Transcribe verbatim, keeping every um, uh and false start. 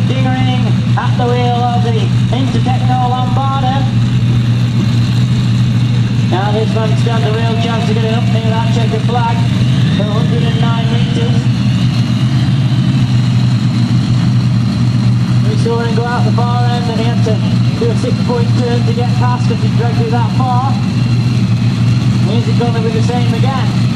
Dingering at the wheel of the Intertechno Lombardo. Now this one stands a real chance of getting up near that checkered flag for one hundred and nine metres. We saw him go out the far end and he had to do a six point turn to get past because he dragged it that far. Is it going to be the same again?